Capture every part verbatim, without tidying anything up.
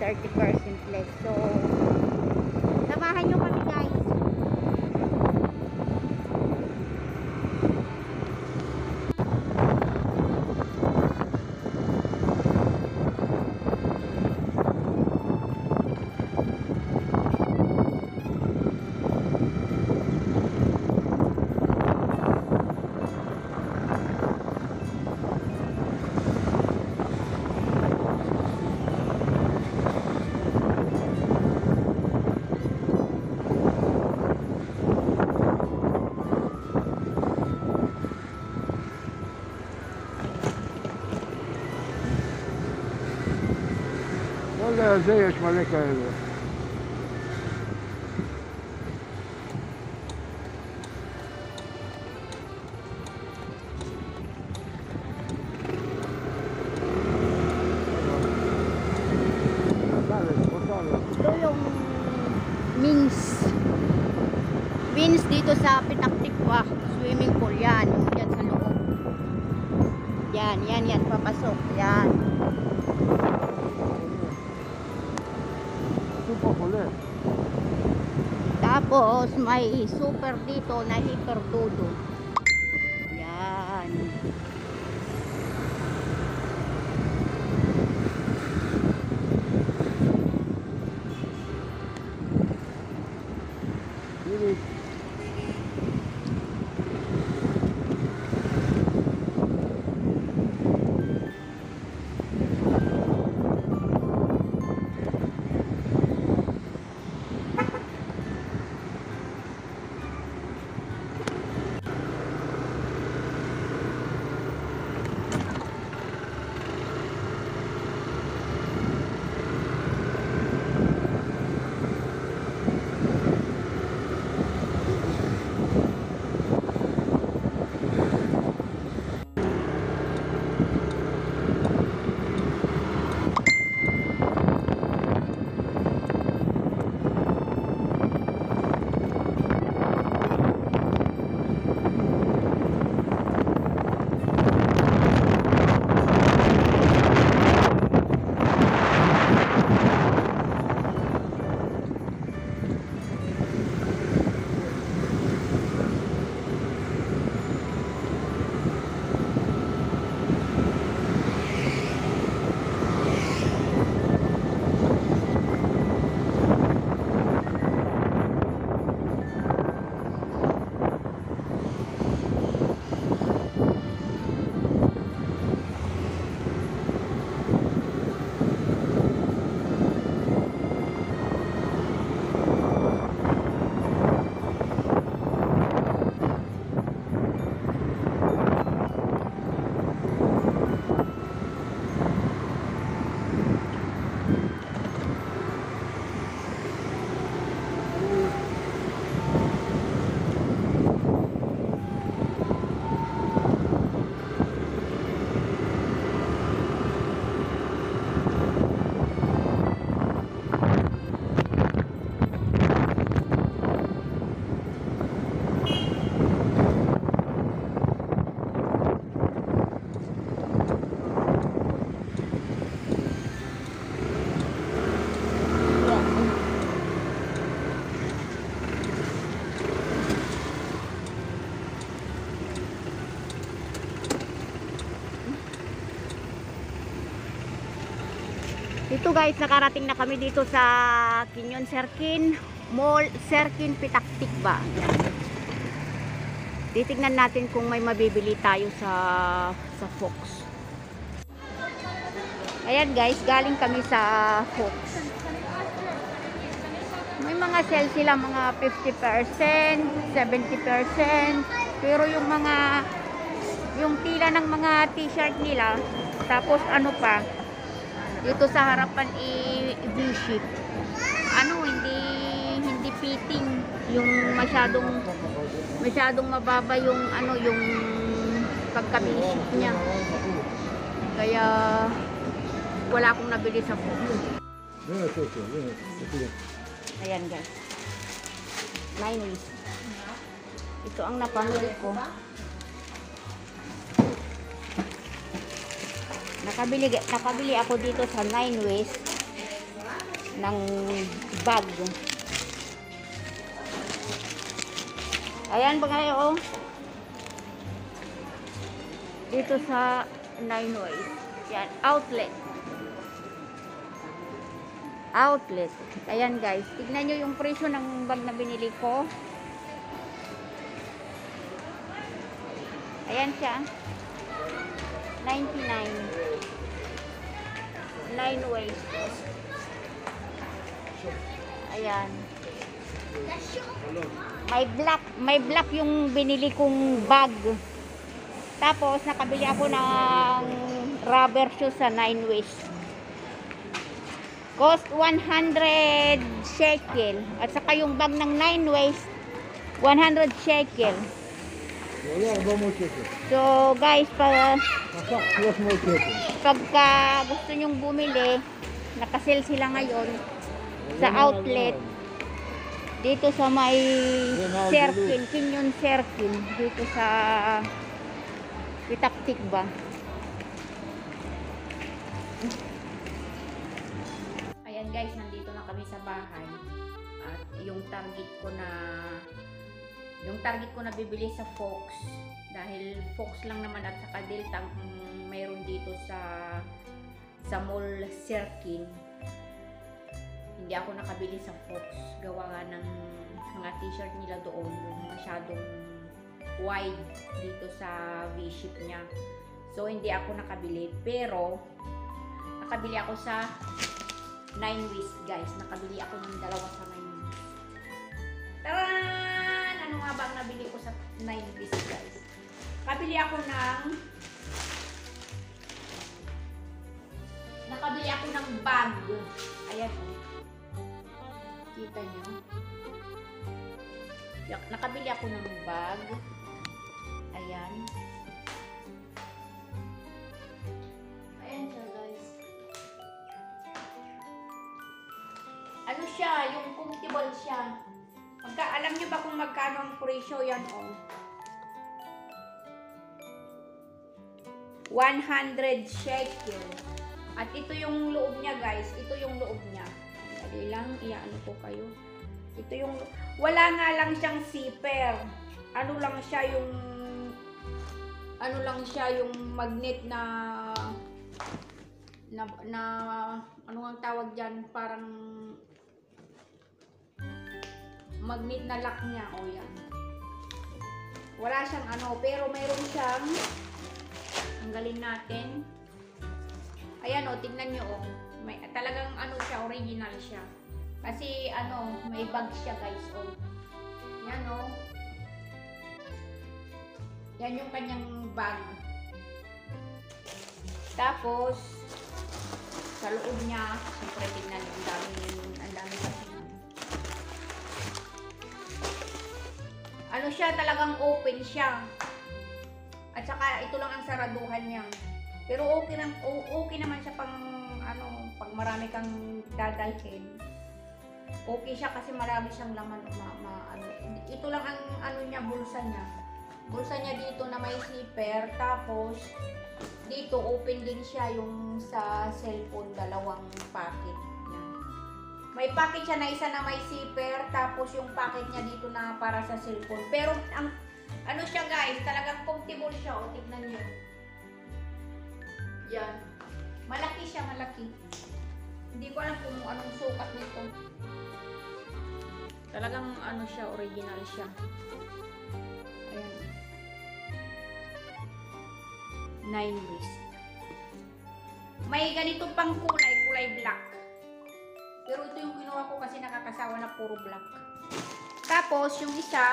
thirty percent less. So, samahan nyo kami guys. ولا زي ايش مالك هذا Ito yung means means dito sa Pitaktikwa swimming pool. Yan, yung yan sa loob. Yan, yan, yan, papasok. Yan. Tapos may super dito na hiperdudo. Yan. Dito guys, nakarating na kami dito sa Kinyon Serkin Mall, Serkin Pitaktikwa. Titignan natin kung may mabibili tayo sa sa Fox. Ayan guys, galing kami sa Fox. May mga sale sila, mga fifty percent, seventy percent. Pero yung mga yung tila ng mga t-shirt nila, tapos ano pa, dito sa harapan i-V-shape. Ano, hindi hindi fitting, yung masyadong masyadong mababa yung ano, yung pagka-V-shape niya. Kaya wala akong nabili sa Fox. Ayan guys, nine waist. Ito ang napamili ko. Nakabili, nakabili ako dito sa nine waist. ng bag. Ayan ba ngayon, oh. Dito sa Nine Ways. Yan, outlet. Outlet. Ayan guys, tignan nyo yung presyo ng bag na binili ko. Ayan siya. ninety-nine. Nine Ways. Ayan. May black, may black yung binili kong bag. Tapos nakabili ako ng rubber shoes sa Nine Ways. Cost one hundred shekel. At saka yung bag ng Nine Ways one hundred shekel. Wala, ba mo cheque? So guys, pa, Masak, plus mo cheque. pagka gusto nyong bumili, nakasale sila ngayon sa outlet dito sa may circle, Kinyon Circle, dito sa Pitaktik ba. Ayan guys, nandito na kami sa bahay at yung target ko na yung target ko na bibili sa Fox dahil Fox lang naman at saka Delta um, mayroon dito sa sa mall Circle. Hindi ako nakabili sa Fox gawa nga ng mga t-shirt nila doon yung masyadong wide dito sa V-ship niya, so hindi ako nakabili, pero nakabili ako sa Nine Ways guys. Nakabili ako ng dalawa sa Nine Ways. Taran! Ano nga ba ang nabili ko sa Nine Ways guys? Nakabili ako ng nakabili ako ng bag. Ayan o. Kita nyo? Nakabili ako ng bag. Ayan. Ayan siya guys. Ano siya? Yung comfortable siya. Magka, alam nyo ba kung magkano ang presyo yan oh? one hundred shekel. At ito yung loob niya guys. Ito yung loob niya. Dali lang, iyaano ko kayo. Ito yung, wala nga lang siyang zipper. Ano lang siya yung, ano lang siya yung magnet na, na, na ano ang tawag dyan? Parang, magnet na lock niya. O yan. Wala siyang ano, pero mayroon siyang, tanggalin natin. Ayan o, tignan nyo o. May, talagang ano siya, original siya. Kasi ano, may bag siya guys o. Yan o. Yan yung kanyang bag. Tapos, sa loob niya, siyempre tignan yung dami, ang dami kasi. Ano siya, talagang open siya. At saka ito lang ang saraduhan niya. Pero okay, lang, okay naman siya pang ano, pag marami kang dadalhin. Okay siya kasi marami siyang laman. Ma, ma, ano. Ito lang ang ano niya, bulsa niya. Bulsa niya dito na may zipper. Tapos dito open din siya yung sa cellphone, dalawang packet. Yan. May packet siya na isa na may zipper. Tapos yung packet niya dito na para sa cellphone. Pero ang ano siya guys, talagang comfortable siya. O, tignan niyo. Yan. Malaki siya, malaki. Hindi ko alam kung anong sukat nito. Talagang ano siya, original siya. Ayan. Nine Ways. May ganito pang kulay, kulay black. Pero ito yung kinuha ko kasi nakakasawa na puro black. Tapos, yung isa,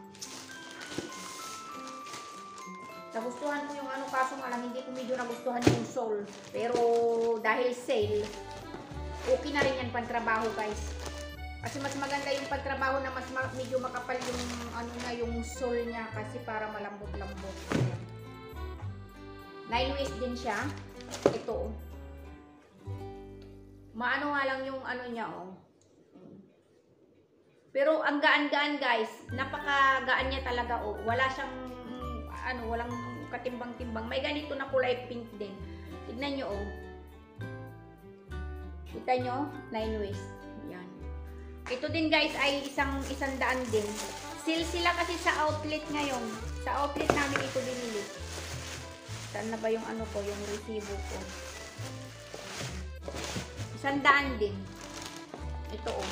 nagustuhan ko yung ano, kaso nga lang hindi ko medyo nagustuhan yung sole. Pero dahil sale, okay na rin yan pagtrabaho guys. Kasi mas maganda yung pagtrabaho na mas ma medyo makapal yung ano na yung sole niya kasi para malambot-lambot. Nine Ways din siya. Ito. Maano nga lang yung ano niya oh. Pero ang gaan-gaan guys. Napakagaan niya talaga oh. Wala siyang ano, walang katimbang-timbang. May ganito na kulay pink din. Tignan nyo, oh. Kita nyo? Nine waist. Yan. Ito din guys ay isang isang daan din. Sale sila kasi sa outlet ngayon. Sa outlet namin ito binili. Saan na ba yung ano ko, yung resibo ko? Isang daan din. Ito oh.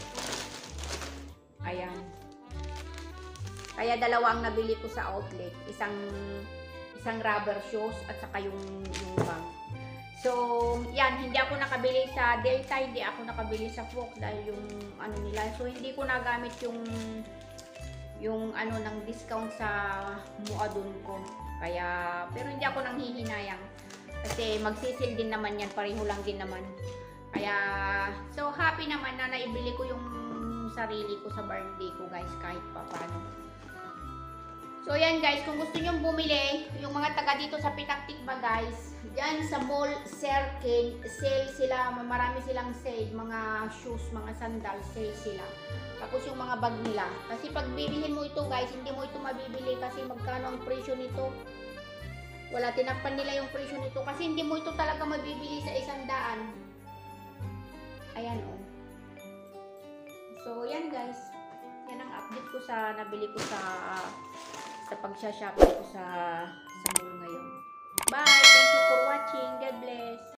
Ayan. Kaya dalawa ang nabili ko sa outlet. Isang isang rubber shoes at saka yung, yung bag. So, yan. Hindi ako nakabili sa Delta. Hindi ako nakabili sa Fook dahil yung ano nila. So, hindi ko nagamit yung yung ano ng discount sa Muadun ko. Kaya, pero hindi ako nang hihinayang. Kasi magsisil din naman yan. Pareho lang din naman. Kaya, so happy naman na naibili ko yung sarili ko sa birthday ko guys. Kahit pa paano. So, yan guys, kung gusto nyo bumili, yung mga taga dito sa Pitak Tikba guys, dyan sa Mall Serkin, sale sila, marami silang sale, mga shoes, mga sandals, sale sila. Tapos yung mga bag nila. Kasi pag bibilhin mo ito guys, hindi mo ito mabibili kasi magkano ang presyo nito. Wala, tinakpan nila yung presyo nito kasi hindi mo ito talaga mabibili sa isang daan. Ayan o. Oh. So, yan guys. Yan ang update ko sa nabili ko sa sa pagsha-shopping ko sa sa mall ngayon. Bye! Thank you for watching. God bless!